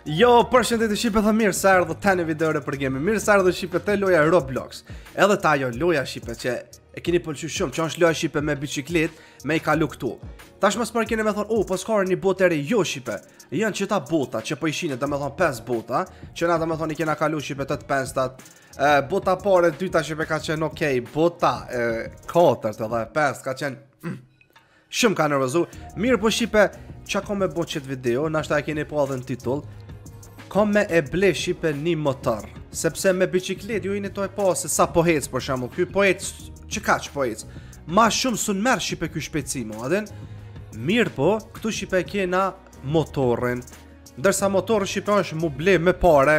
Jo, përshëndetje Shqipe dhe mirë se erdhë të në videore për game. Mirë se erdhë Shqipe të loja Roblox. Edhe ta jo loja Shqipe që e keni pëlqy shumë, që është loja Shqipe me biciklet, me i kalu këtu. Tash më s'për keni me thonë, po s'ka një botë eri, jo Shqipe. Janë që ta bota, që po ishin dhe me thonë 5 bota, që na dhe me thonë i kena kalu Shqipe të 5-tat. Bota pare, dyta Shqipe ka qenë okej, bota 4 dhe 5 ka qenë shumë ka nërvëzu. Mirë po Shqipe, qa ko me bo qëtë video, nashta e keni po edhe në titull. Kom me e ble Shqipe një motor, sepse me biciklet ju i një toj po se sa po hec për shamu, kjo po hec, që ka që po hec, ma shumë sun merë Shqipe kjo shpecimo, adin? Mirë po, këtu Shqipe kena motorin, ndërsa motorin Shqipe është mu ble me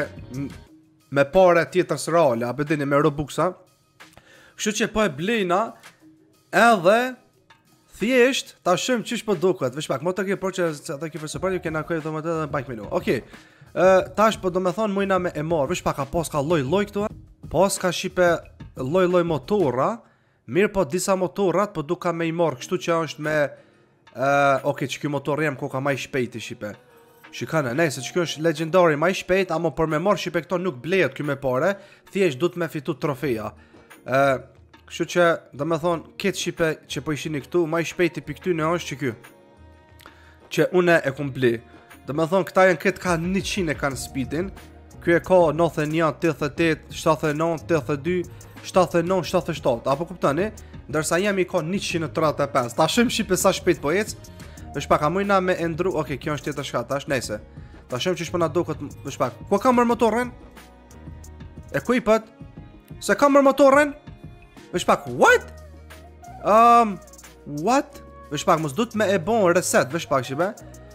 pare tjetër së reale, a bedini me Robuxa, kështu që po e blejna, edhe thjesht, ta shumë qish po duket, veç pak, motor kjo por që ata kjo për sëpër, ju kena kojë dhe më të dhe në bank minu, okej. Tash po do me thonë mujna me e marrë, vish pa ka pas ka loj këtu, pas ka Shqipe loj motora, mirë po disa motorat po duka me i marrë, kështu që është me, okej që kjo motor jem ko ka ma i shpejti Shqipe, shikane, nej, se që kjo është legendari ma i shpejt, amo për me marrë Shqipe këto nuk blejet kjo me pare, thjesht du të me fitu trofeja, kështu që do me thonë, ketë Shqipe që po ishini këtu, ma i shpejti për këty në është që kjo, që une e kum ble. Dhe me thonë, këta janë këtë ka 100 e kanë speedin. Kjo e ka 91, 88, 79, 82, 79, 77. Apo kuptani? Ndërsa jemi ka 135. Ta shumë Shqipe sa shpejt po ec. Vesh pak, a mujna me endru. Oke, kjo është tjetër shka, tash, nejse. Ta shumë që shpëna do këtë, vesh pak. Ko ka mërë motorin? E ku i pët? Se ka mërë motorin? Vesh pak, what? What? Vesh pak, mos du të me e bon reset, vesh pak, Shqipe.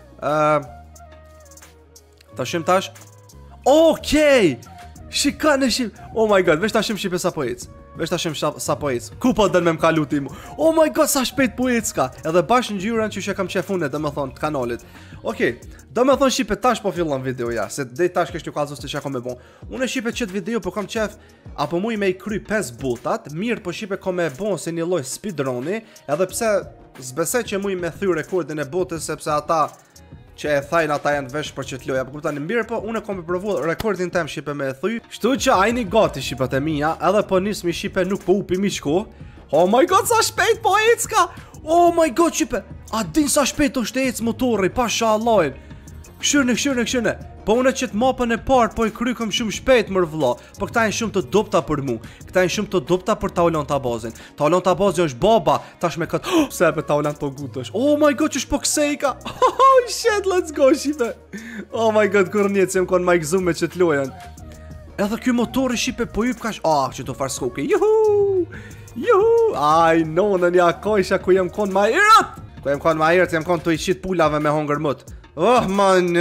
Tashim tash. Okej! Shikane Shqipe. Oh my god, vesh tashim Shqipe sa po ec. Vesh tashim sa po ec. Ku po dën me m'kalu ti mu? Oh my god, sa shpejt po ec ka. Edhe bash në gjyran që kam qefune, dhe me thonë, të kanalit. Okej, do me thonë Shqipe tash po fillon video ja, se dhe tash kështë ju kalzos të që kom me bon. Unë Shqipe qëtë video po kam qef, apo mu i me i kry 5 botat, mirë po Shqipe kom me bon se një loj speedruni, edhe pse zbesej që mu i me thy rekordin e botës, sepse ata që e thajnë ata janë vesh për që t'loja, për kuptani mirë po, unë e kom e provu rekordin tem Shqipe me e thuj, shtu që ajni gati Shqipet e mija, edhe po nismi Shqipe nuk po upi mi qko, oh my god sa shpejt po ecka, oh my god Shqipe, a din sa shpejt është ec motori, pasha Allahin, këshyrne, po unë që t'mapën e partë po i krykëm shumë shpejt mërë vla, po këta janë shumë të dopta për mu, këta janë shumë të dopta për taulon të bazin, taulon të bazin është baba, tash me këtë, sebe taulon të gutësh, oh my god që shpo kësejka, oh shit, let's go Shqipe, oh my god, kur njetë se më konë ma i gzume që t'lojen, edhe kjo motori Shqipe po ju pëkash, që të farë skoke, juhu, aj, nonën ja kojsha ku jem konë ma irët, jem konë të i qit pullave me hongër mët. Oh man,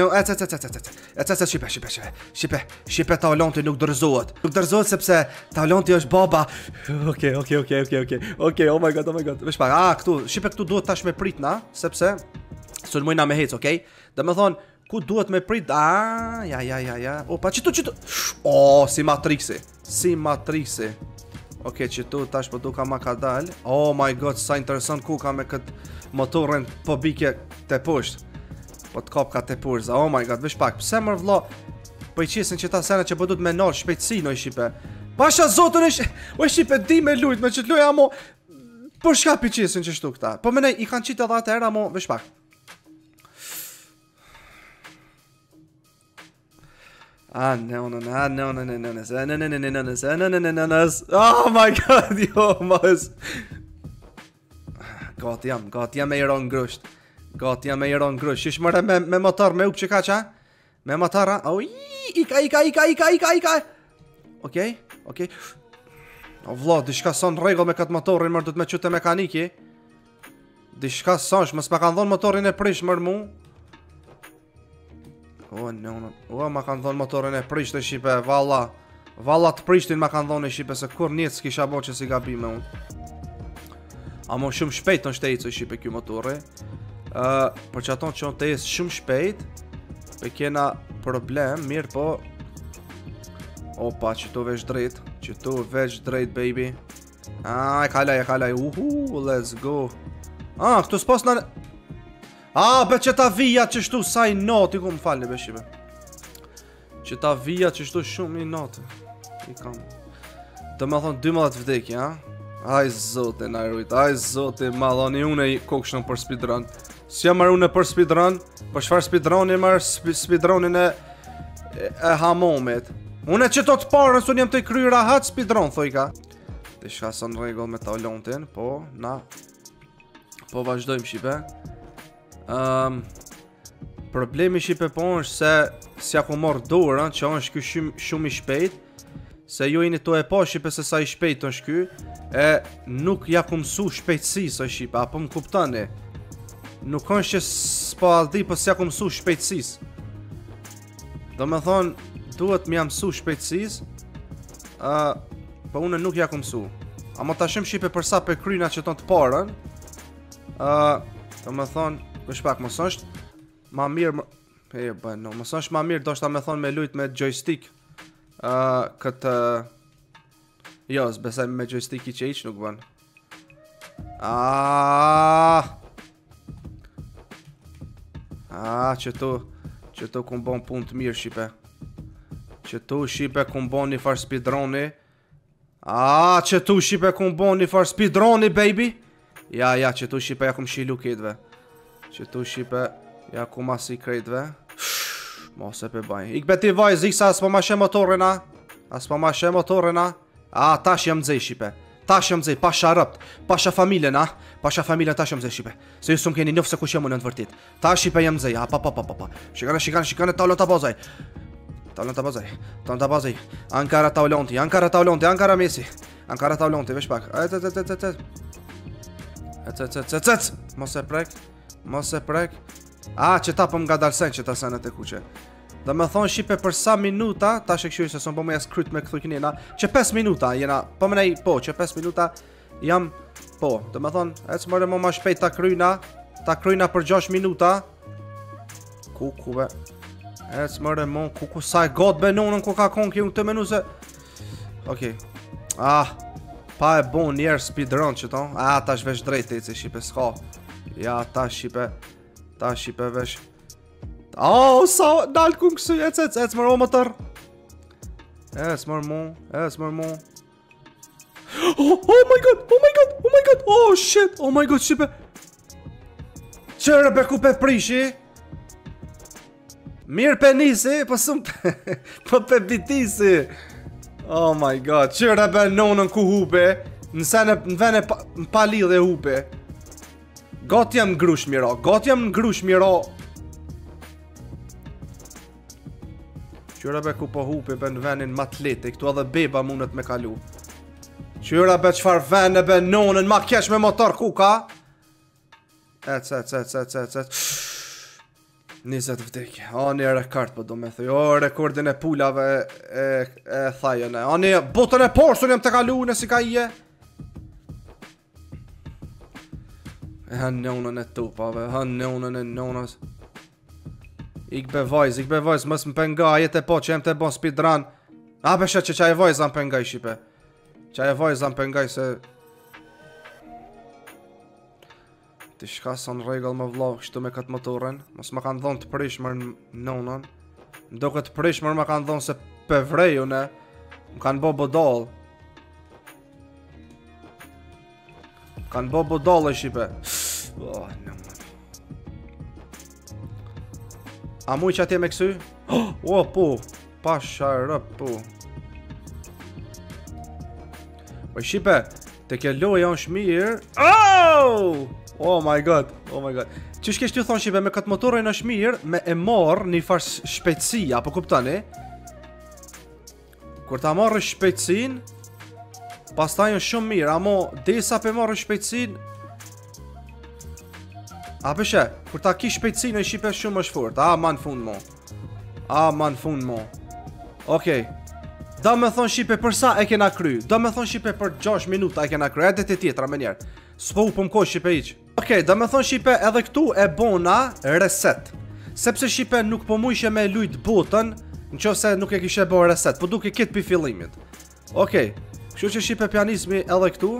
Shqipe taulonti nuk dërzohet. Nuk dërzohet sepse taulonti është baba. Okej, oh my god. Vesh pak, këtu, Shqipe këtu duhet tash me prit na, sepse së në mujna me hec, okej? Dhe me thonë, ku duhet me prit, ja. Opa, qitu. Oh, si matrixi. Okej, qitu tash po duka ma ka dal. Oh my god, sa interesant ku ka me këtë motorin po bike të pusht. Po t'kop ka të purza, oh my god, vesh pak, pëse mërë vlo, po i qesin që ta sene që po du t'me nërë shpejtësi në i Shqipe. Pasha zotën o Shqipe di me lujt, me që t'luja mo, për shka pi qesin që shtu këta. Po menej, i kanë qitë edhe atë era mo, vesh pak. Oh my god, jo, mos. Gati jam e i ronë ngrusht. Gati jam e i ronë ngrusht. Shish mëre me motor, me ukë që ka qa? Me motora? Oh, ika. Okej. O vlo, dishka son regull me këtë motorin, mërë du të me qute mekaniki. Dishka son, shmës ma kanë dhonë motorin e prish mërë mu. Ma kanë dhonë motorin e prish të Shqipe, valla të prishtin ma kanë dhonë e Shqipe, se kur njët s'kisha bo që si gabime unë. Amo shumë shpejt në shtejtë e Shqipe kjo motori. Për që aton që on të jesë shumë shpejt, pe kena problem, mirë po. Opa, që tu veç drejt, baby. E kalaj, let's go. Këtu s'pos në... be që ta vija që shtu saj noti, ku më falni be Shqipe. Që ta vija që shtu shumë i natë. I kam. Do me thonë 12 vdekje, ha? Aj zote na rujt, aj zote madhoni une i kokshën për speedrun. Si jam marrë une për speedrun, për shfar speedrun e marrë speedrunin e hamomet. Une që të parën, së njëm të i kry rahat speedrun, thoi ka. Të shka së në regull me talontin, po, na. Po vazhdojmë shipe. Problemi shipe po është se si ja ku morë dorën, që është kjo shumë i shpejt. Se ju jeni to e pa shipe se sa i shpejt është ky. E nuk ja ku mësu shpejtësi së shipe, apo më kuptani. Nuk është që s'po adhi për si ja ku mësu shpejtësis. Do me thonë, duhet më jam mësu shpejtësis. Po une nuk ja ku mësu. A më ta shumë shipe përsa për kryna që tonë të parën. Do me thonë, për shpak mësë është ma mirë mësë është ma mirë do shta me thonë me lujt me joystick. Këtë jo, s'besaj me joystick i që iq nuk bën. Që tu kun bon pun të mirë shipe. Që tu shipe kun bon një far speedroni. Që tu shipe kun bon një far speedroni baby. Ja, që tu shipe ja kum shilu ketve. Që tu shipe ja kum asi krejtve. Mos e pe baj. Ik beti vaj ziksa as po ma she motorin a. As po ma she motorin a. Tash jam dzej shipe. Tash jam dzej, pasha rëpt. Pasha familjen a. Pasha familjen tash jam dzej shipe. Se ju sum keni njof se kush jam unë në të vërtit. Tash shipe jam dzej. Pa. Shikane talon të bazaj. Talon të bazaj. Ankara taulonti. Ankara Messi. Ankara taulonti. Vesh pak. Mos e prek. Që ta pëm nga dalsen që ta senet e kuqe. Dhe me thonë shipe për sa minuta. Ta shë këshuj se son po me jas kryt me këthu kinina. Që 5 minuta jena. Po më nej po që 5 minuta jam. Po dhe me thonë ecë mërë më ma shpejt ta kryna për 6 minuta. Kuku be. Ecë mërë më kuku sa e god be nonën ku ka konë ki unë të menu se. Okej. Pa e bon njerë speedrun që to. Ta shvesh drejt e si shipe s'ka. Ja ta shipe. Ta shipe vesh. Sa dal ku kësë. Ec mërë o motor. Ec mërë mo. Oh my god. Oh shit. Oh my god shipe. Qërë be ku pe prishi. Mirë pe nisi. Po pe bitisi. Oh my god. Qërë be nonën ku hupe. Nëse në vene pa lidhe hupe. Gati jam ngrush miro. Qyra be ku po hupi be në venin matleti. Këtu edhe beba mundet me kalu. Qyra be qfar vene be nonën ma kesh me motor ku ka. Ec 20 vdekje. Një rekord po do me thuj. Rekordin e pulave e thajene. Një botën e porsun jem të kalu në si ka ije. Hën nonën e tupave, hën nonën e nonës. Ik be vajz, mës më penga, jetë e po që jem të bon speedrun. Beshe që qaj e vajz am pengaj shipe. Qaj e vajz am pengaj se. Ti shka sa në regull më vlog, shtu me këtë motoren. Mës më kanë dhonë të prishmër në nonën. Ndo këtë prishmër më kanë dhonë se pe vreju ne. Më kanë bo bodol. Kanë bo bodol e shipe. A muj që atje me kësy? Po, pasha rëp, po. Po shipe, të ke loja është mirë. Oh my god. Qish kesh t'ju thonë shipe, me këtë motorin është mirë, me e marrë një farë shpejtësia, po kuptani? Kur ta marrë shpejtësin, pas ta është shumë mirë, amo desa pe marrë shpejtësin. Peshe, kur ta ki shpejtësin e shipe shumë është fort. Ma në fund mo. Okej. Da me thonë shipe për sa e kena kry. Da me thonë shipe për 6 minuta e kena kry. Edhe të tjetra me njerë. S'po u pëmko shipe iq. Okej, da me thonë shipe edhe këtu e bona reset. Sepse shipe nuk po mujshe me lujt botën, në qo se nuk e kishe bo reset, po duke kitë pi fillimit. Okej, kështu që shipe pianismi edhe këtu.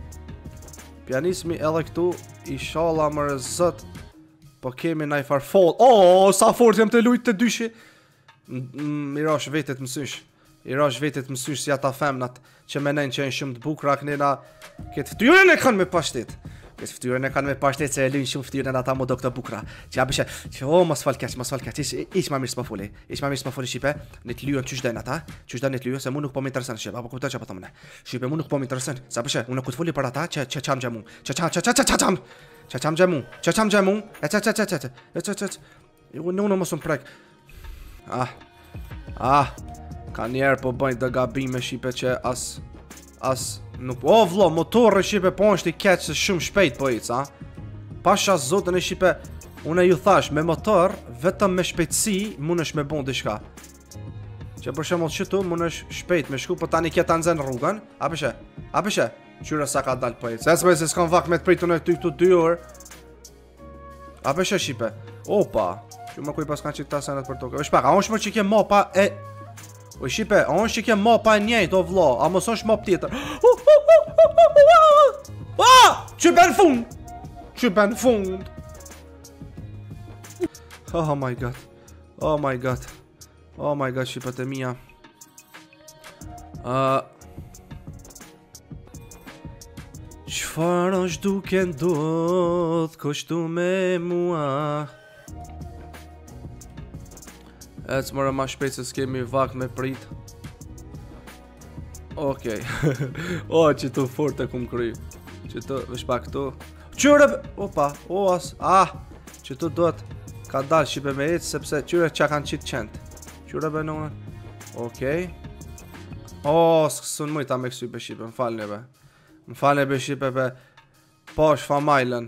Ishala më rëzët. Po kemi na i farfol. Sa fort jem të lujt të dyshi. I rash vetet mësysh. I rash vetet mësysh si ata femnat që menojnë që janë shumë të bukura, kënena këtë fytyrën e kanë me pashtet. Këtë fytyrën e kanë me pashtet se e lyn shumë fytyrën ata mo do këtë bukura. Që ja bëshe, që mos fal keq. Iq ma mirë s'po foli. Shipe, ne të lyhen çysh den ata, çysh den të lyhen se mu nuk po më intereson ship, apo kupton çfarë po thonë. Shipe mu nuk po më intereson. Sa bëshe, unë ku të foli për ata që çam xhamu. Çam xhamu. Unë mos më prek. Ka njerë po bëjnë të gabime shipe që as nuk... O vlo, motorë shipe po është i keq se shumë shpejt po ic, Pasha zotën e shipe, unë ju thash, me motor, vetëm me shpejtësi, mund është me bon diçka. Që për shembull që tu, mund është shpejt me shku, po tani kje ta nxen rrugën, a pëshe, qyre sa ka dal po ic. Se s'kam vak me të pritu në këtu 2 orë. A pëshe shipe, opa, që më kuj pas kanë qitë ta senet për toke. Shpak, a është më që ke mapa e... O shipe, a është që ke mapa e njejt, o vlo, a mos është map tjetër. Që ben fund. Oh my god, shipet e mija. Qfar është duke ndodh, kështu me mua. Ecë mërë ma shpejt se s'kemi vak me prit. Okej. O, që tu fort e kum kry. Që tu, vishpa këtu. Qyre, opa, që tu dohet ka dal shipe me ecë, sepse qyre që kanë qitë qend. Qyre benonën. Okej. O, s'kësun mujta me kësy be shipe, më falne be shipe be. Po, shfamajlen.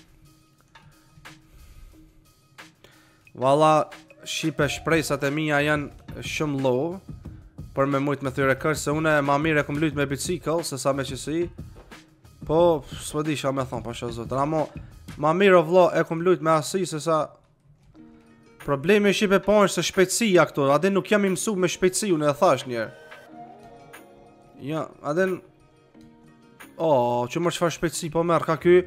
Valla, shipe shpresat e mija janë shumë low për me mujt me thyre kërë, se une ma mire e kum lujt me bicikl se sa me qësi. Po, s'po di qa me thonë, pasha zotën. Amo, ma mire o vlo e kum lujt me asi se sa... Problemi shipe po është se shpejtësia këto, adin nuk jam i mësu me shpejtësi, unë e thash njerë. Ja, adin... që mërë qëfar shpejtësi po merë ka ky...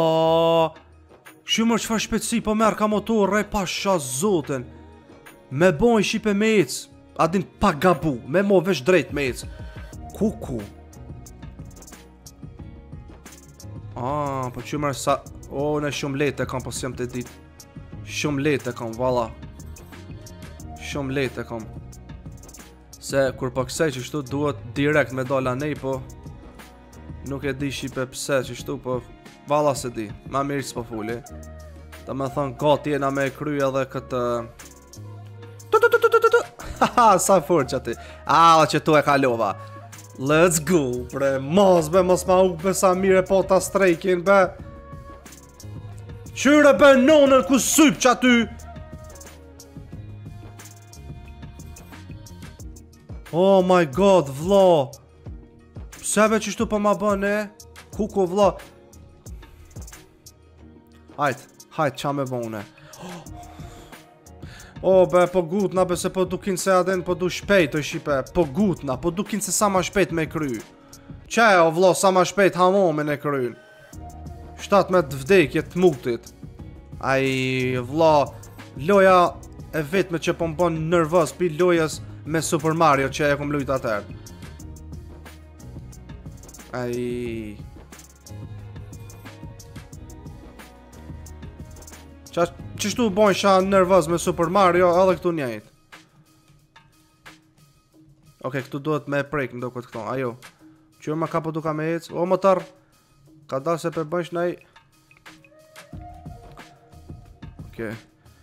Që mërë qëfar shpejtësi po merë ka motorë, pasha zotën. Me bojnë shipe me ecë, adin pa gabu, me mo vesh drejt me ecë. Kuku. Po që mërë sa... në shumë lete kam, po s'jam të dit. Shumë lete kam, vala. Shumë lete kam. Se kur po kësej që shtu duhet direkt me dola nej, po... Nuk e di shipe pse që shtu, po... Vala se di, ma mirë s'po fuli. Ta me thonë, gati jena me kryja dhe këtë... Haha, sa fort që ati. Që tu e kalova. Let's go, bre, mos ma upe sa mire po ta strejkin, be. Qyre be nonën ku syp që aty. Oh my god, vlo. Pseve që shtu po ma bëne? Kuko, vlo. Hajt, qa me bëne. Be, po gutna, be se po dukin se adin, po du shpejt, o shipe. Po gutna, po dukin se sa ma shpejt me kry. Qe, o vlo, sa ma shpejt hamomin e kryn. 17 vdekje të mutit. Vlo, loja e vetme që po mbon nervos pi lojas me Super Mario që e kom lujt atër. Qështu bojnë sha nervoz me Super Mario edhe këtu njejt. Oke, këtu duhet me prejk ndo këtë këto, ajo. Qërë ma ka po duka me ec, o motor. Ka da se pe bëjsh nej. Oke.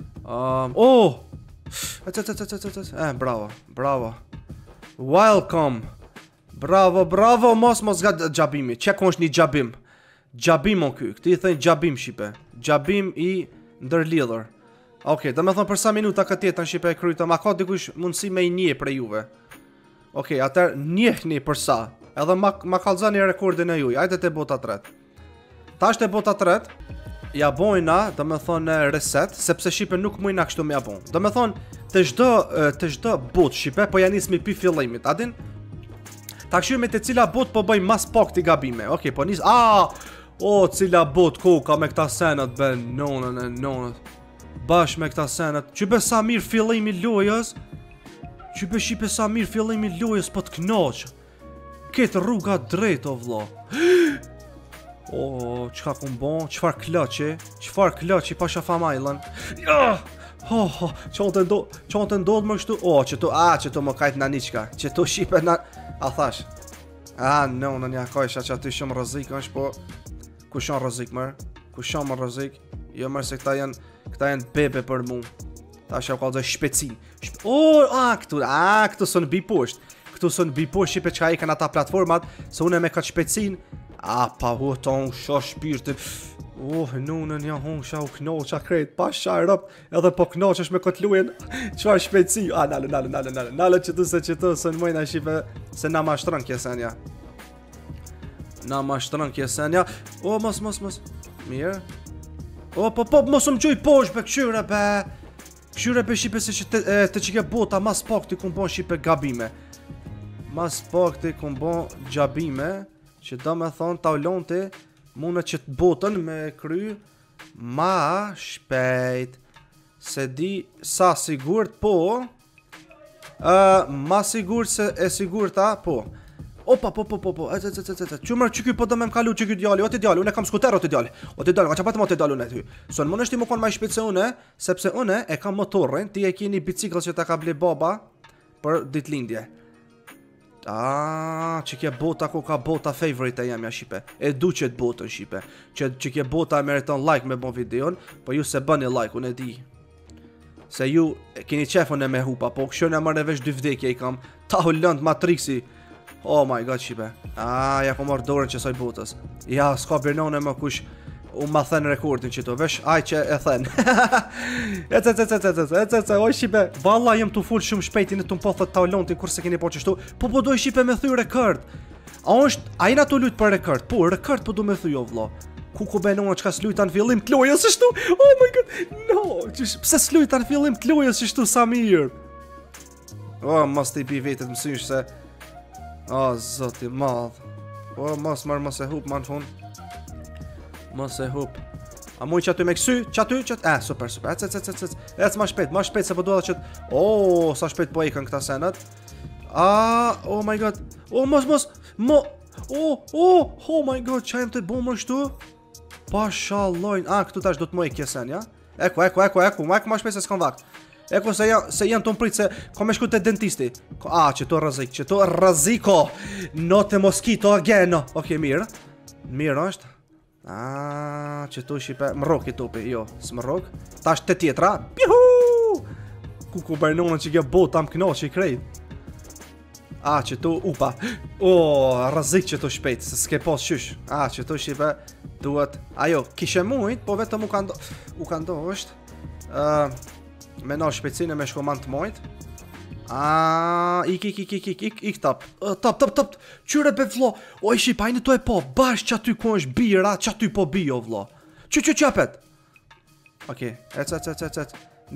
Bravo. Welcome. Bravo, mos ga gjabimi. Qeko është një gjabim. Gjabim o ky, këti i thënë gjabim shipe. Gjabim i ndërlidhur. Okej, do me thonë për sa minuta këtë jetë në shipe e kryta, ma ka dikush mundësi me i nje për juve. Okej, atër njehni për sa. Edhe ma kalzani rekordin e juj. Ajde të bota 3. Ta është e bota 3. Ja bojna, do me thonë reset, sepse shipe nuk mujna kështu me ja bojnë. Do me thonë, të çdo bot shipe, po janis mi pi fillimit. Adin? Ta këshu me të cila bot po bëj mas pak t'i gabime. Okej, po nis... cila bot koka me këta senet, be, nonët. Bash me këta senet. Që be sa mirë fillimi lojës, Qype shipe sa mirë fillimi lojës po t'knaq. Ketë rruga drejt o vlla. O, çka kum bon? Çfarë klaqi pa shafa majlën. Ja! Çonte ndodh më kështu. O, çeto më kajt naniçka. Çeto shipe na a thash. No, në një kajsha që aty shumë rrezik është, po ku shumë rrezik më? Ku shumë rrezik? Jo më se këta janë bebe për mu. Tash ja kallzoj shpejtësi. Këtu son bi poshtë. Këtu son bi poshtë shipe çka i kanë ata platformat, se unë me këtë shpejtësinë. Pa ton shoh shpirtin. Nunën ja hunsha u knoqa krejt, pa sharop, edhe po knoqesh me këtë lujen. Çfarë shpejtësi? Nalë që se në mojna shipe se na mashtron kjesenja. Mos. Mirë. Po, mos më gjuj poshtë be këshyre be. Këshyre be shipe se që të qike bota mas pak ti kum bon shipe gabime. Mas pak ti kum bon gjabime, që do me thonë taulonti mune që të botën me kry ma shpejt. Se di sa sigurt po. Ma sigurt se e sigurta po. Po. Qumër që ky po do me m'kalu që ky djali. O ti djali, unë e kam skuter o ti djali. Ka që patë mo ti djali unë e ty. Son mund është ti më konë ma shpejt se une, sepse une e kam motorin, ti e kini bicikl që ta ka ble baba për ditlindje. Që kje bota ku ka bota favorite e jamja shipe. E du që të botën shipe. Që kje bota e meriton like me bon videon, po ju se bëni like, unë e di. Se ju keni qefën e me hupa, po këshën e mërë e vesh 2 vdekje i kam. Ta hu lënd Matrixi. Oh my god shipe. Ja ku marrë dorën që soj botës. Ja, s'ka birnone më kush unë ma thënë rekordin që to, vesh aj që e thënë. Oj shipe, valla jem të full shumë shpejti në të më po thët taulonti kur se keni po qështu. Po doj shipe me thuj rekord. A jena të lujt për rekord? Po, rekord po du me thuj o vlo. Ku benona qka s'lujta në fillim të lojës shtu. Oh my god, no. Pse s'lujta në fillim të lojës shtu sa mirë? Mos të i bi vetet mësysh se. Zoti madh. Mos e hup ma në fund. Mos e hup. A muj që aty me kësy? Super. Ec ma shpejt se po duha që sa shpejt po ikën këta senet. Oh my god. Mos. Oh my god, qa jem të bo më shtu? Pashallojn. Këtu tash do të moj kjesen, ja? Eku, ma shpejt se s'kon vakt. Eku se janë të më pritë se ko me shku të dentisti. Që to raziko. Note moskito ageno. Oke, mirë. Mirë është. Që tu shipe, më rok i topi, jo, s'më rok. Tash të tjetra, pihu! Ku bërnonën që kja bota më këno që i krejt. Që tu, upa. Razik që tu shpejt, se s'ke pos shysh. Që tu shipe, duhet. Ajo, kishe mujt, po vetëm u ka ndo është. Me no shpejtësine me shkoman të mojt. Ik top. Qyre be vlo. Oj shqip, ajnë të e po. Bash që aty ku është bira, që aty po bio vlo. Qapet. Oke, ec.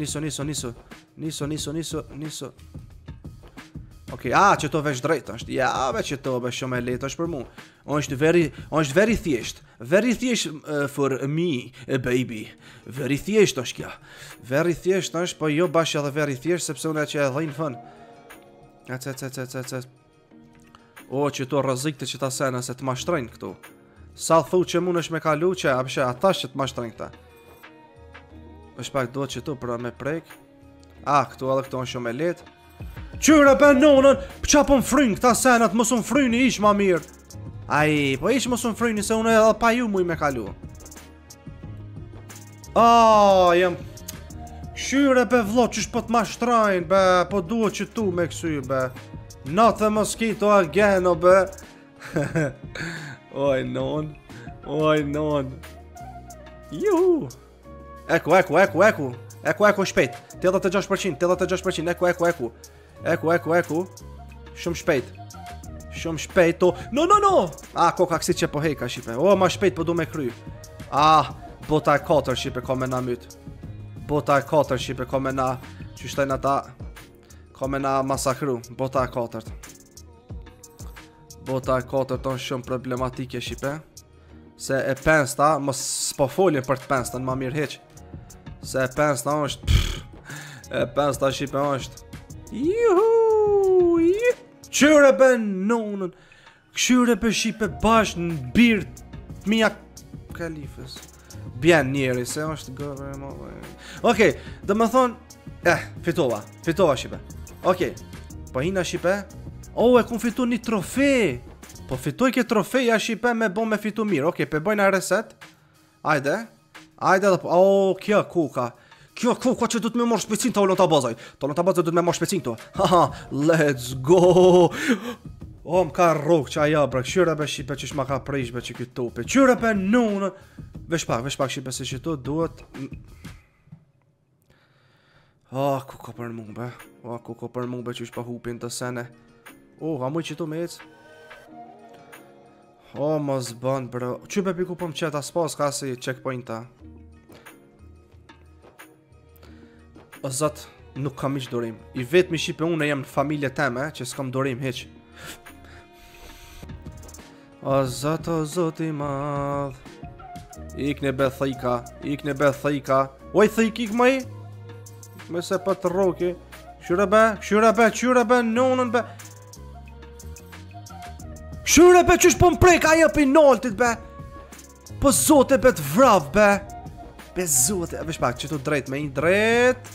Niso. Oke, që to vesh drejt është. Ja, veç që to vesh shumë e letë është për mu. është very thjesht. Very thjesht for me, baby. Very thjesht është kja. Very thjesht është, po jo bash edhe very thjesht, sepse unë e që e dhejnë fën. Që to rëzikte që ta sena se të mashtrejnë këtu. Sa thu që mund është me kalu që, ata që të mashtrejnë këta. është pak do që tu pra me prek. Këtu edhe këtu është shumë e letë. Qyre për nonën, qa po më frynë këta senat, mos më fryni ish ma mirë. Po ish mos më fryni se unë edhe pa ju muj me kalu. Jem. Qyre për vlo, qysh po të mashtrajnë, be, po duhet që tu me kësy, be. Not the mosquito again, be. Oj, non. Juhu. Eku, shpejt. 86%, eku. Shumë shpejt, No! Koka kësi që po hejka, shipe. Ma shpejt po du me kry. Bota e 4, shipe, ko me na myt. Bota e 4, shipe, ko me na... Qyshtajnë ata... Ko me na masakru. Bota e 4. Bota e 4 tonë shumë problematike, shipe. Se e pensta, mos s'po folin për të pensta, në ma mirë heq. Se e pensta është... E pensta, shipe, është... Juhu! Qyre be nonën. Këshyre be shipe bash në birt Mia Kalifës. Bjen njeri, se është gërë më... Okej, dhe më thonë... fitova shipe. Okej, po hina shipe. E kun fitu një trofe. Po fitoj ke trofeja shipe me bo me fitu mirë. Okej, pe bojna reset. Ajde dhe po... kjo kuka. Kjo kuka që du të me morë shpecin të ullon të bazaj. Të ullon të bazaj du të me morë shpecin të. Haha, let's go. Më ka rrug që aja bre, këshyre be shipe që shma ka prish be që këtë tope. Qyre be nunë. Vesh pak shipe se që tu duhet. Kuko për mung be. Kuko për mung be që shpa hupin të sene. A muj që tu me ec. Mos bën bro. Që be piku për më qeta s'pas ka si checkpointa. O zot, nuk kam iq dorim. I vetmi shipe unë jam në familje teme që s'kam dorim hiq. O zot i madh. Ik ne be thika. Oj thik ik maj. Me se pa të roki. Këshyre be, nonën be. Këshyre be qysh po m'prek ajo pi noltit be. Po zote be të vrav be. Be zote, vesh pak që tu drejt me i drejt.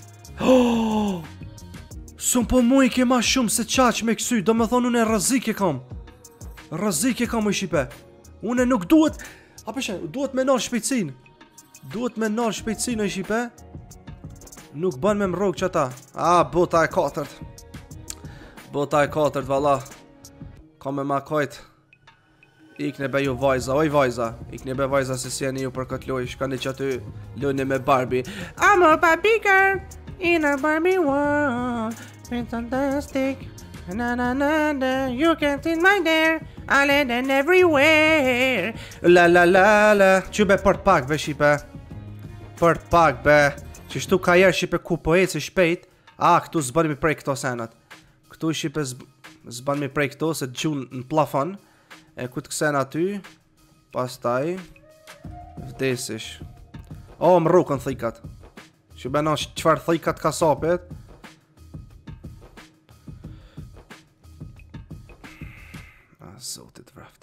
Sun po mu i ke ma shumë se qaq me kësy. Do me thonë unë e rëzik e kam. Rëzik e kam i shipe. Unë nuk duhet. Duhet me nal shpejtsin. E shipe. Nuk ban me mrog që ta. Bota e 4. Valla. Ka me ma kajt. Ikne be ju vajza. Oj vajza. Ikne be vajza se si e një ju për këtë loj. Shkani që aty lojni me Barbie. I'm a Barbie girl in a Barbie world. It's fantastic. Na, you can't in my there. Island and everywhere. La. Që be për pak be shipe. Për pak be. Që shtu ka jerë shipe ku po eci shpejt. Këtu zban mi prej këto senat. Këtu shipe zban mi prej këto se gjun në plafon. E ku të kësen aty. Pastaj vdesish. Më rukën thikat. Që be në qëfar thikat ka sapet. Zotit vraft.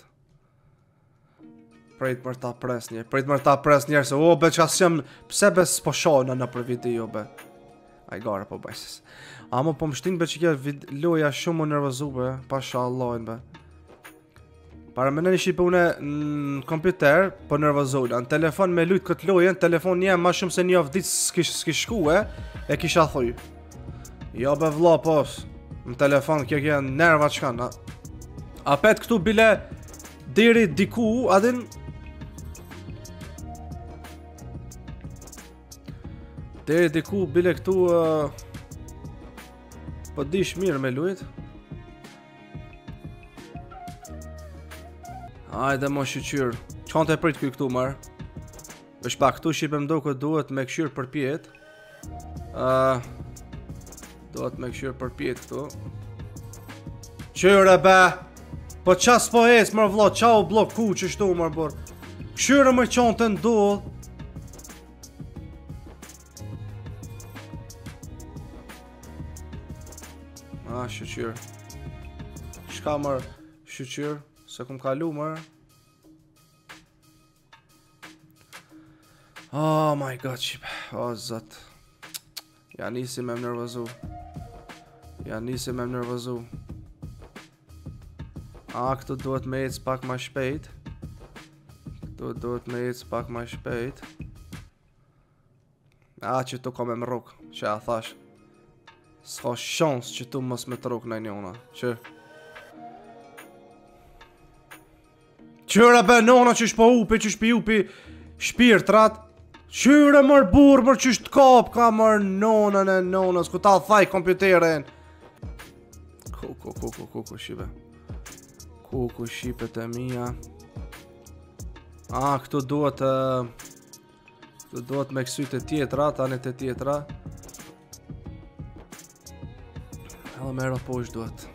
Prejt mërë ta pres njerë. Se be që asë jem. Pse be s'po shona në për video be. A i gara po bajsis. Amo po më shtin be që kje loja shumë më nervozu be. Pasha Allahin be. Para me në një shipe une në kompjuter. Po nervozu. Në telefon me lujt këtë loje. Në telefon njem ma shumë se një avdit s'ki shkue. E kisha thuj. Jo be vla pos. Në telefon kje nerva qkan. A pet këtu bile deri diku, adin deri diku bile këtu po dish mirë me lujt. Ajde mo shqyr. Qan të e prit këtu marë. Vesh pa këtu shqipem do këtë duhet me këshyr për pjet. Duhet me këshyr për pjet këtu. Qyre be. Po qas po ec mërë vla, qa u blok ku që shtu mërë bër. Këshyre më qanë të ndodh. Shqyr. Shka mërë shqyr, se kum kalu mërë. Oh my god qipe, zot. Ja nisi me më nervozu. Këtu duhet me ec pak ma shpejt. Që tu ka me më ruk. Që a thash. S'ka shans që tu mos me të ruk në njona. Qyre be nona që shpo upi shpirtrat. Qyre mër burë mër që shtë kap ka mër nonës. Ku ta thaj kompjuterin. Ku shibe. Ku shqipet e mija. Këtu duhet me kësyt e tjetra. Tanit e tjetra. Edhe me era posh duhet.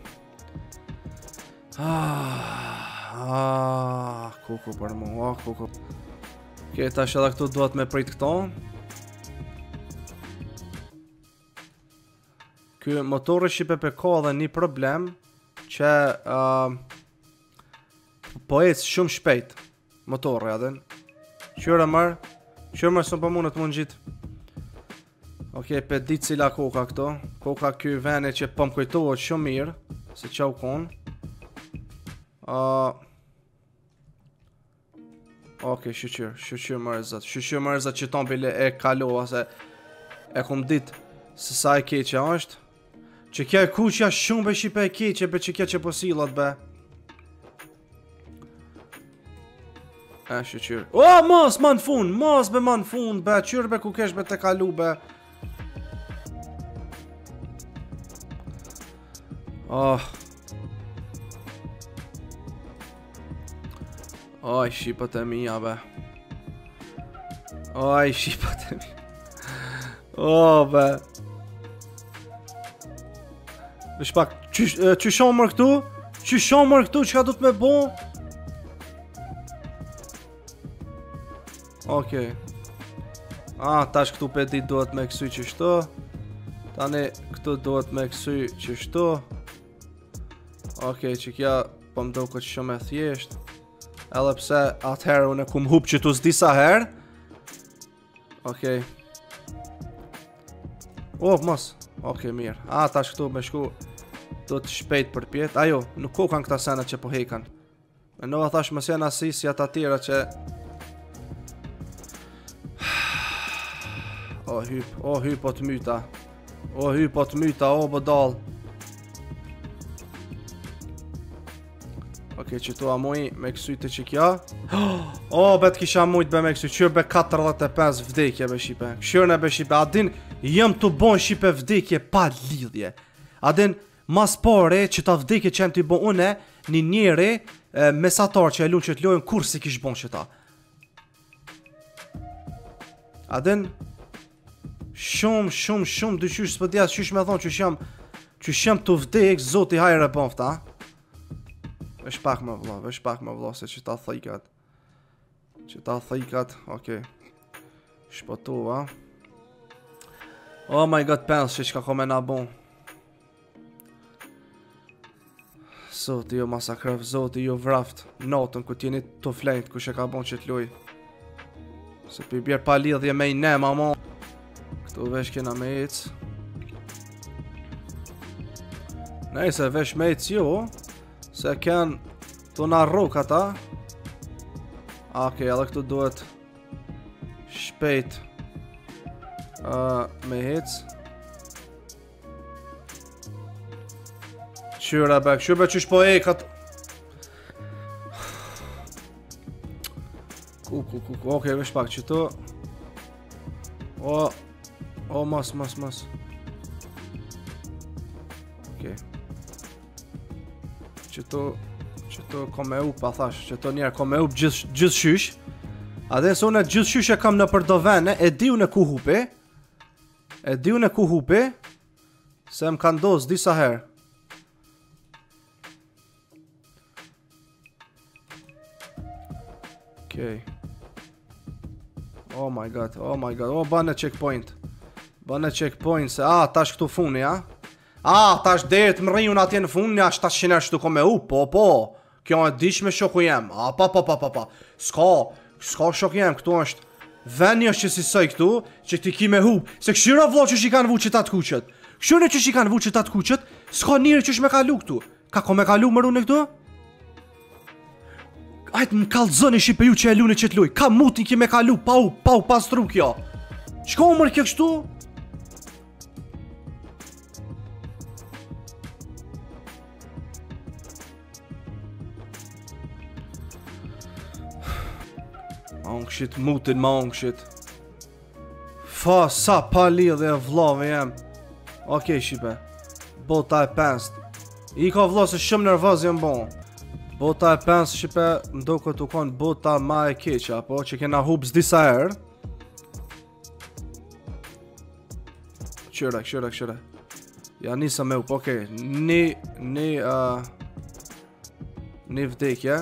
Kuku për mu. Kuku. Tash edhe këtu duhet me prit këto. Ky motori shqipe pe ka dhe një problem. që po ecë shumë shpejt motorri adhen. Qyra mërë së për mundet mund gjit. Okej, pe di cila koka këto. Koka ky vene që po më kujtohet shumë mirë se qa u konë. Okej, shqyr mërëzat. Shqyr mërëzat që ton bile e kalova se e kum dit se sa e keqe është. Që kja e kuqja shumë be shipe e keqe be që kja që posilat be. Shqyr. Mos ma në fund, mos be ma në fund be. Qyr be ku kesh be te kalu be. Oj, shqipët e mija be. Oj, shqipët e mija. Be. Vesh pak, që shomër këtu? Që shomër këtu, që ka du të me bo? Okej. Tash këtu pe dit duhet me kësy qështu. Tani këtu duhet me kësy qështu. Okej, që kja po më do këtë shumë e thjesht. Edhe pse atëherë unë e kum hup që tu s'disa herë. Okej. Mos. Okej, mirë. Tash këtu me shku do të shpejt për pjetë. Ajo, nuk ko kanë këta senet që po hekan. Me nova thash më sena si ata tjera që... hyp o të myta. Hyp o të myta, bëdal. Okej, që tu a muj me kësujte që kja. Bet kisha mujt be me kësuj. Qyr be 45 vdekje be shipe. Këshyrën e be shipe. Adin, jem të bon shipe vdekje pa lidhje. Adin, mas pare që ta vdekje që jem të i bon une, një njeri mesatar që e lunë që të lojnë kur si kish bon që ta. Adin, shumë dyqysh së pëdjas qysh me thonë që shem të vdek, zoti hajre e bofta. Vesh pak me vlo, se që ta thëjkat. Okej. Shpotova. Oh my god, pens që ka kome na bon. Zoti jo masakrëv, zoti jo vraft. Notën ku t'jeni të flejt, ku që ka bon që t'luj. Se për bjerë pa lidhje me i ne, mamo. Këtu vesh kena me ec. Nejse, vesh me ec jo. Se ken të na rrok ata. Okej, edhe këtu duhet shpejt me hec. Qyra be qysh po e kat. Okej, vesh pak që tu. Mos. Okej. Që tu kom e up, a thash, që tu njerë kom e up gjithë shysh. A dhe nëse unë gjithë shysh e kam në për do vene, e di unë e ku hupi. Se më kanë dosë disa herë. Okej. Oh my god, bane checkpoint. Se, tash këtu funi, tash deret më rriun atje në fund, nja 700 herë shtu ko me po. Kjo e dish me shoku jem. Pa. Ska shok jem, këtu është. Veni është që si sëj këtu, që këti ki me hup. Se këshira vlo që shi kanë vu që ta të kuqet. Këshire që shi kanë vu që ta të kuqet, s'ka njëri që shi me kalu këtu. Ka ko me kalu më rune këtu? Ajtë më kalzëni shi për ju që e lune që t'luj. Ka mutin ki me kalu, pa u pastru kjo. Shko u mërë kjo kështu? Mangshit, mutin mangshit. Fa, sa pa lidhe e vlove jem. Okej, shipe. Bota e penst. I ka vlo se shumë nervoz jem bon. Bota e penst, shipe, ndo këtë u konë bota ma e keqa, po, që kena hubs disa herë. Këshyre. Ja, nisa me up, okej. Një vdekje.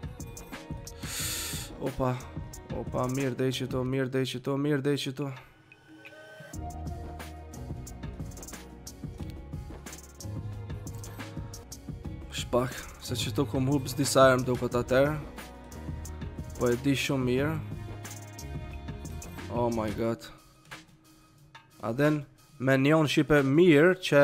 Opa, mirë dhe i qëto. Shpak, se që tu kom hubs disa herë më duket atëherë. Po e di shumë mirë. Oh my god. Adhen me njon shipe mirë që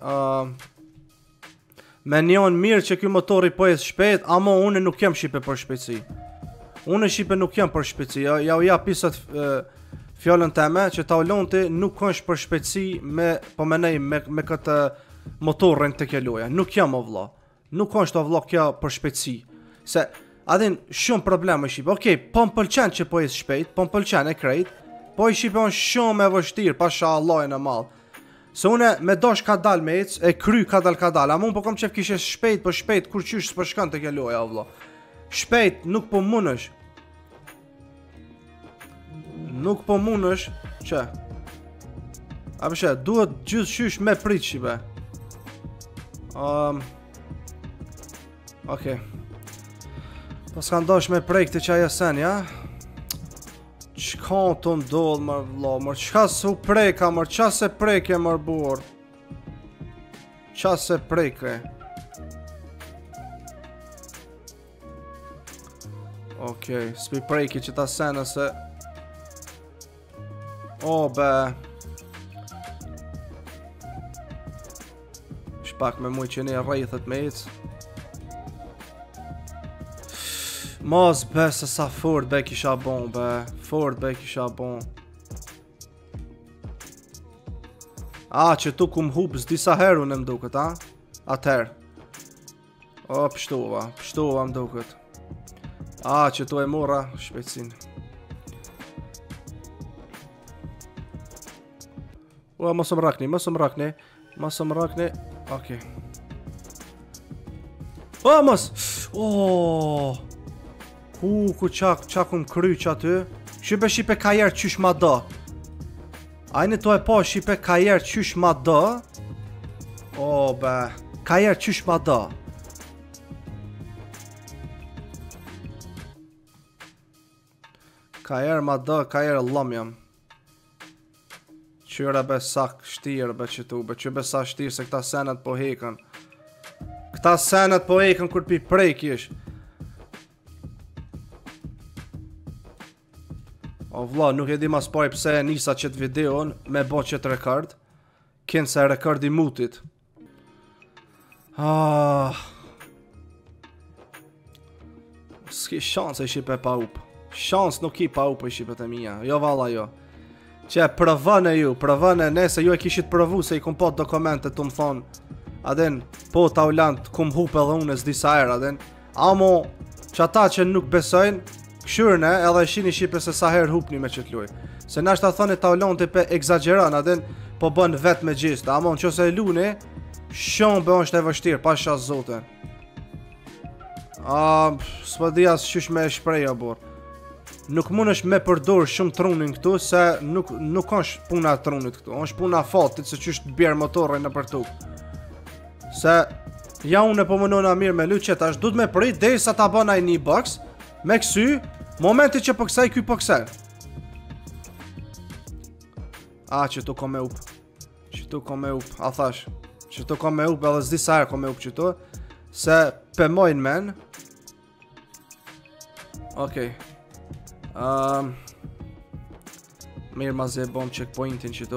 me njon mirë që ky motori po ecë shpejt, ama unë nuk jam shipe për shpejtësi. Unë shipe nuk jam për shpejtësi. Ja u jap pisat fjalën teme që ta ulonti nuk është për shpejtësi po menej me këtë motorin të kjo loja. Nuk jam o vlla. Nuk është o vlla kjo për shpejtësi. Se adhin shumë probleme shipe. Okej, po m'pëlqen që po ecë shpejt, po m'pëlqen e krejt. Po i shipe është shumë e vështirë, pasha Allahin e madh. Se une me dosh ka dal me ec, e kry ka dal, a mun po kom qef kishe shpejt, po shpejt, kur qysh s'po shkon të kjo loja, vlla. Shpejt, nuk po munësh. Nuk po munësh, që? A përshë, duhet gjithë qysh me prit, shipe. Okej. Po s'kan dosh me prejk të qaja sen, ja? Qka të ndodh, mër vla, mër qka se u preka, mër qa se preke, mër bur. Qa se preke. Okej, s'pi preki që ta sene se... O, be... Shpak me muj që një rejthet me icë. Mos be se sa fort be kisha bon be. Fort be kisha bon. Që tu kum hubs disa herë unë m'duket, a? Atëherë. O, pështova m'duket. Që tu e mora shpejtsin. Mos më rakni. Okej. Mos! Ku qa kum kry që aty. Shipe kajer qysh ma do. Ajni to e po shipe kajer qysh ma do. O be. Kajer qysh ma do. Kajer ma do, kajer lom jam. Qyre be sak shtirë be qëtu. Be që be sa shtirë se këta senet po hekën. Këta senet po hekën kur pi prejkish. O vlla, nuk e di mas pari pse e nisa qëtë videon me bo qëtë rekord. Kënë se rekord i mutit. S'ki shans e shipe pa up. Shans nuk i pa up e shipet e mija. Jo valla jo. Që provën e ju, provën e nese ju e kishit provu se i kum pot dokumente të më thonë. Adin, po ta ulant kum hup edhe unë e s'disa era, adin. Amo, që ata që nuk besojnë, këshyrën edhe shini shipe se sa herë hupni me qëtë luj. Se nashtë ta thoni ta ulon të pe exageran, adin, po bën vet me gjist. Amon, që se luni, shumë bë është e vështirë, pa shas zoten. S'pa di as qysh me e shpreja, bor. Nuk mund është me përdur shumë trunin këtu, se nuk është puna trunit këtu. është puna fatit, se qysh të bjerë motorën në për tuk. Se, ja unë e po mënona mirë me luqet, ashtë du të me prit, dhe sa ta bëna i një box, me kësy, momenti që po kësaj, ky po kësaj. Që tu ko me up. Që tu ko me up, a thash. Që tu ko me up, edhe s'di sa herë ko me up që tu. Se pe mojnë men. Okej. Mirë ma zhe bom checkpointin që tu.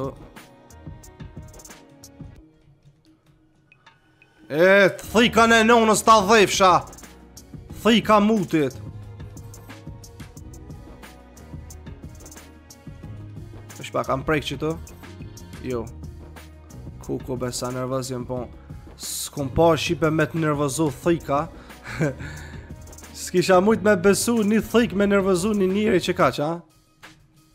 Thika në nonës ta dhefsha. Thika mutit. Shpa, kam prek që tu? Jo. Kuko besa nervozim, po. S'kom pa shipe me të nervozu thika. S'kisha mujt me besu një thik me nervozu një njëri që ka që, a?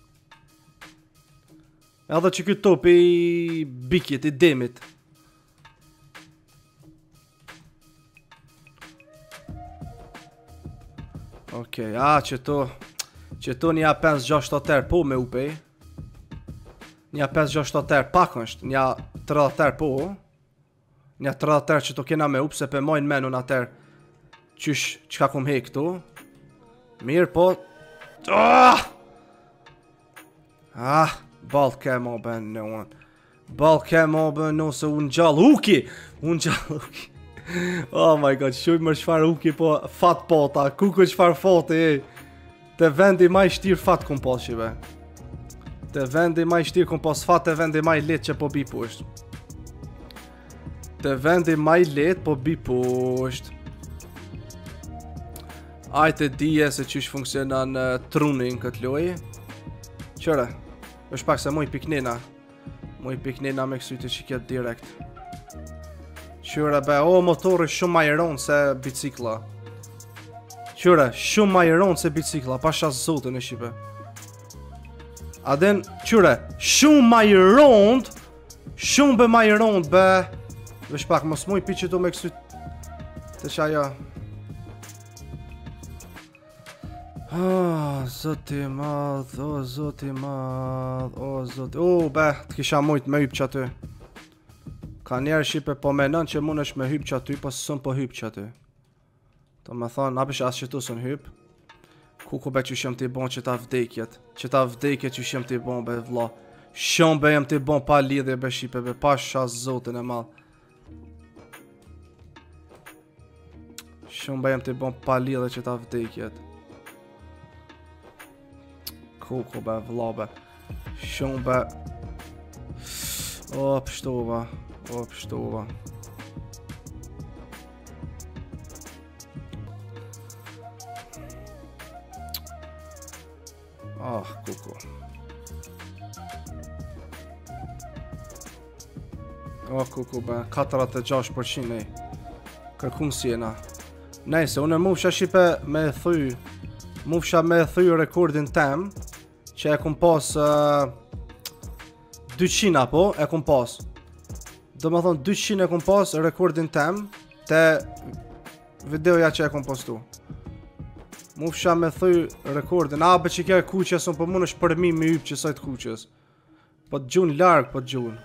Edhe që këtë top i bikit, i demit. Okej, që tu një 5-6 ter po me upej. Një 5-6 ter pak është, një 30 ter po. Një 30 ter që tu kena me up, se pe mojnë menun ater qysh qka kum hek këtu. Mirë po. Bal ke mo ben në unë. Bal ke mo ben në se unë gjallë uki. Unë gjallë uki. Oh my god, shumë më çfarë uki po fat pota, kuku çfarë foti e. Te vendi më i shtir fat kom pas shive. Te vendi më i shtir kom pas fat, te vendi më i lehtë që po bi poshtë. Te vendi më i lehtë po bi poshtë. Ajte dije se qysh funksionon trunin këtë lojë. Qëre, është pak se muj piknina. Muj piknina me kësujtë që kjetë direkt. Qëre be, motori shumë ma i ronë se bicikla. Qëre, shumë ma i ronë se bicikla, pasha zotën e Shqipe. Aden, qëre, shumë ma i ronë, shumë be ma i ronë be. Vesh pak, mos muj pi që tu me kësujtë të qaja. Zoti madh, o zoti madh, o zoti... be, të kisha mujt me hyp që aty. Ka njerë Shqipe po menon që mund është me hyp që aty, po sëm po hyp që aty. Ta me thonë, napish asë që tu sën hyp. Kuku be që shem t'i bon që ta vdekjet. Që ta vdekjet që shem t'i bon be vla. Shumë be jem t'i bon pa lidhje be Shqipe be, pasha zotin e madh. Shumë be jem t'i bon pa lidhje që ta vdekjet. Kuku be, vla be. Shumë be. O, pështova. O, pështova. Kuku. Kuku be, 46% e. Kërkun si jena. Nejse, unë mufsha Shqipe me thuj. Mufsha me thuj rekordin tem. Që e kum pas 200 apo e kum pas. Do më thonë 200 e kum pas rekordin tem te videoja që e kum postu. Mufsha me thuj rekordin. Be që kja e kuqës unë po mund është përmi me yp që sajt kuqës. Po të gjun larg, po të gjun.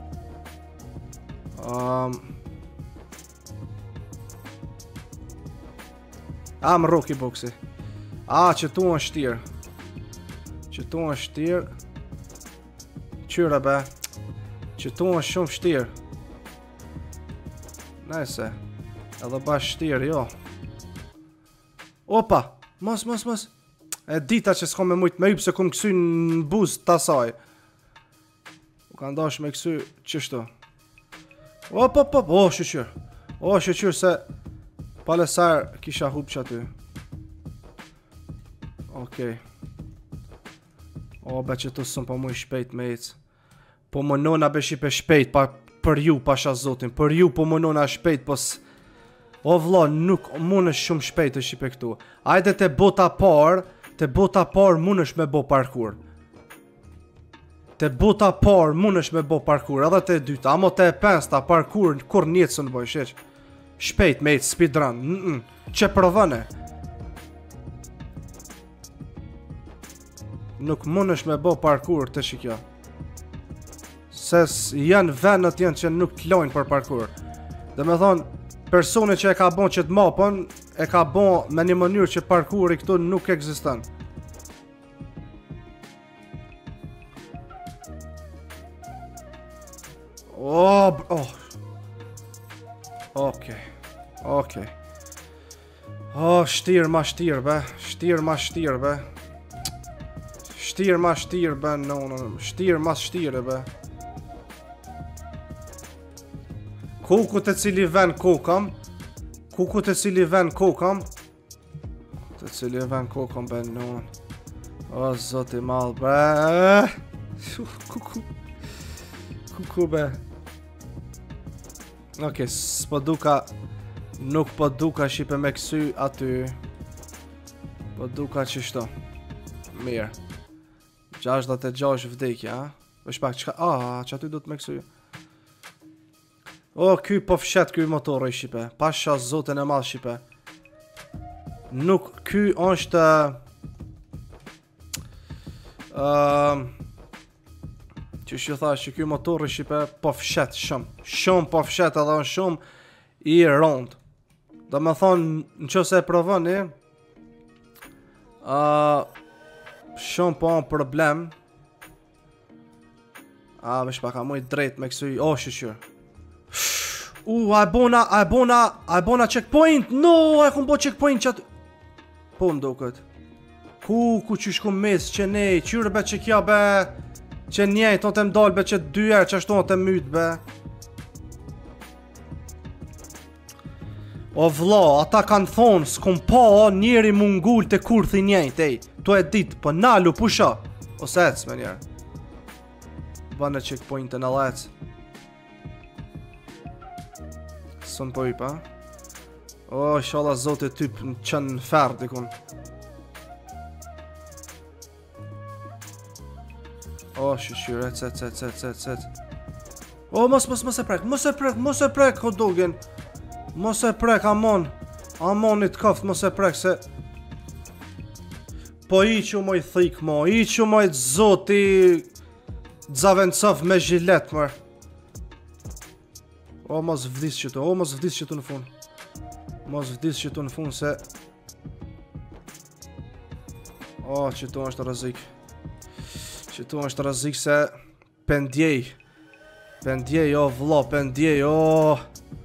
Më roki boksi. Që tu në shtirë. Që tu në shtirë. Qyra be. Që tu në shumë shtirë. Najse. Edhe ba shtirë, jo. Opa. Mos. E dita që s'kom me mujt me yp se kom kësy në buz të asaj. U ka ndash me kësy qështu. Opa. O, shqyr. O, shqyr se palesar kisha hup që aty. Okej. O, be që tu sëm po muj shpejt me ec. Po më nona be Shqipe shpejt, për ju pasha zotin. Për ju po më nona shpejt, po o vla, nuk mund është shumë shpejt e Shqipe këtu. Ajde te bota par mund është me bo parkur. Te bota par mund është me bo parkur, edhe te dyta. Amo te pensta parkur, kur njëtë së në boj, sheq. Shpejt me ec, speedrun. Që provëne. Nuk mund është me bo parkur të shikja. Se janë venët janë që nuk të lojnë për parkur. Dhe me thonë, personi që e ka bon që të mapën, e ka bon me një mënyrë që parkur i këtu nuk eksiston. Okej. Shtirë ma shtirë be. Shtirë ma shtirë be. Shtirë ma shtirë be. Shtirë ma shtirë be. Kuku të cili ven kokam. Kuku të cili ven kokam. Të cili ven kokam be non. O zoti madh be. Kuku be. Okej, s'po duka. Nuk po duka Shqipe me kësy aty. Po duka qështo. Mirë. 66 vdekja, Vesh pak qka... që aty du të me kësy. Ky po fshet ky motor i Shqipe. Pasha zotin e madh Shqipe. Nuk, ky është... që që thash që ky motor i Shqipe po fshet shumë. Shumë po fshet edhe në shumë i rond. Do me thonë, në që se e provoni, shumë po në problem. Vesh pak a mujt drejt me kësuj, shqyqyr. a e bona checkpoint. No, e kum bo checkpoint që aty. Po më duket. Ku qysh ku mes që nej, qyre be që kja be. Që njejt, në të mdall be që 2 herë që ashtu në të myt be. O vlla, ata kanë thonë, s'kom pa njeri mungull të kurthi njejt, ej. To e dit, po nalu pusha. Ose ec me njerë. Bane checkpoint e në lec. Sën po i pa. O, shala zote typ në qënë ferë dikun. O, shqyre, cet. O, mos e prek, hodogin. Mos e prek, amon i t'koft, mos e prek, se... Po i që moj thik, i që moj zoti... Dzavencov me zhilet, mër. O, mos vdis që tu, në fund. Mos vdis që tu në fund, se... O, që tu është rëzik. Që tu është rëzik, se... Pendjej, o, vlo, pendjej, o...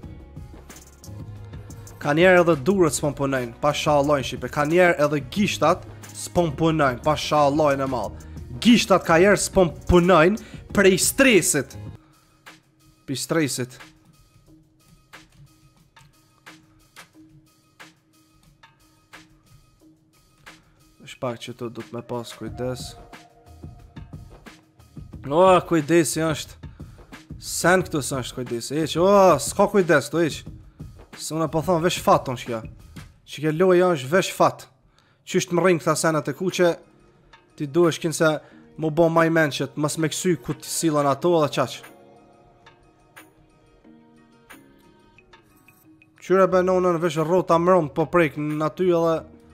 Ka njerë edhe durët s'pon punojnë, pa shallojnë Shqipe. Ka njerë edhe gishtat s'pon punojnë, pa shallojnë e malë. Gishtat ka njerë s'pon punojnë prej stresit. Pi stresit. Shpak që tu du t'me pas kujdes. O, kujdesi është. Sen këtu s'është kujdesi, eq. O, s'ka kujdes këtu, eq. Se unë po thonë vesh fat tonë shkja. Që ke loja është vesh fat. Qysht më rrinë këta senat e ku që ti duhesh kinë se mu bo maj menqet, mës me kësy ku ti silën ato edhe qaq. Qyre be nonën vesh rrota mërëm po prejk në aty edhe...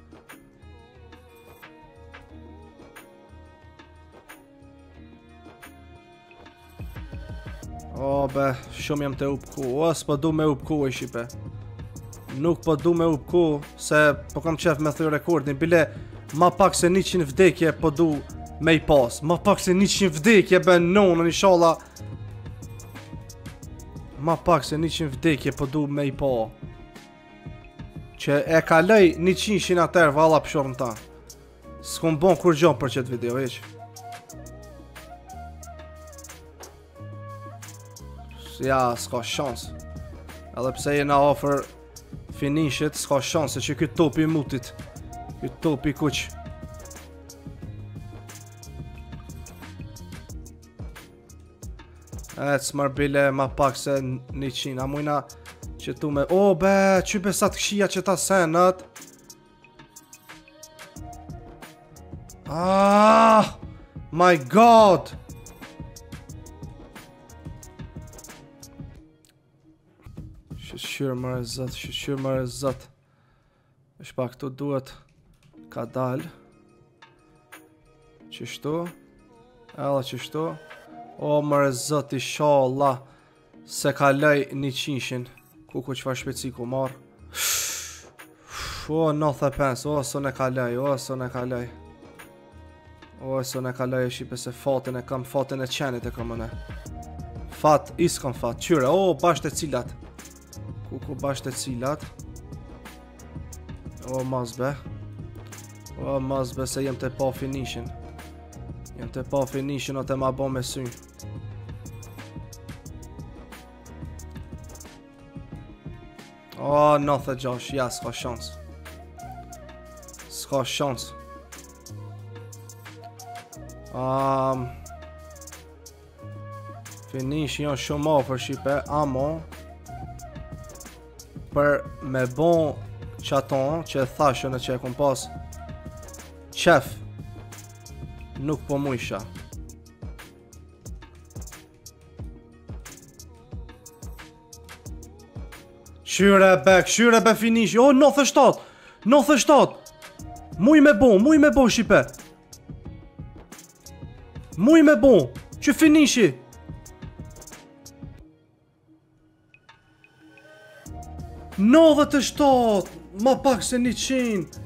O, be, shumë jam të upku. O, s'po du me upku e Shqipe. Nuk po du me upku, se po kam qef me thuj rekordin. Bile, ma pak se 100 vdekje po du me i pas. Ma pak se 100 vdekje, be, nonën, inshallah. Ma pak se 100 vdekje po du me i pa. Që e kalej 100 atër, valla pëshorën ta. S'kom bon kur gjon për qëtë video, eq. Ja, s'ka shans. Edhe pse jena offer finishit, s'ka shans, se që këtë topi i mutit. Këtë topi i kuq. S'mar bile ma pak se 100. A mujna që tu me... O, be, që besat këshia që ta senat. Ah, my god. Shqyr mërë e zët. Shpa këtu duhet ka dal. Qështu. Edhe qështu. O mërë e zët, inshallah se ka lej 100. Ku qëfar shpeci ku marë. O 95. O së ne ka lej. O së ne ka lej. O së ne ka lej e Shqipe se fatin e kam. Fatin e qenit e kam mëne. Fat, iskon fat. Qyre, o basht e cilat. Ku basht e cilat. O mazbe. O mazbe se jem të pa finishin. Jem të pa finishin o të ma bo me sy. O 96, ja s'ka shans. S'ka shans. Finishin janë shumë ofër Shqipe, amo për me bon qaton që e thashën e që e kom pas qef nuk po mujsha. Qyre be finish. O 97. 97. Muj me bon Shqipe. Muj me bon që finishi. No 97, ma pak se 100.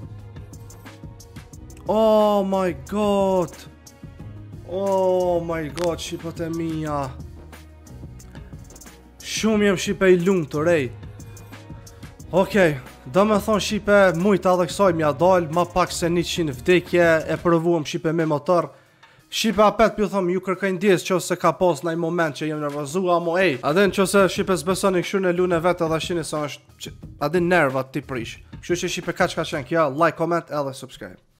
Oh my god. Oh my god, shqipët e mija. Shumë jem shipe i lumtur, ej. Okej, do me thonë shipe mujta dhe kësaj mja dal, ma pak se 100 vdekje, e provuam shipe me motor. Shipe apet pju thom, ju kërkaj ndjes që se ka pas në i moment që jem nervozua, mo ej. Adin që se shipe zbesoni këshu në lune vete edhe shini sa është, adin nervat ti prish. Kështu që shipe ka që ka qenë kja, like, comment edhe subscribe.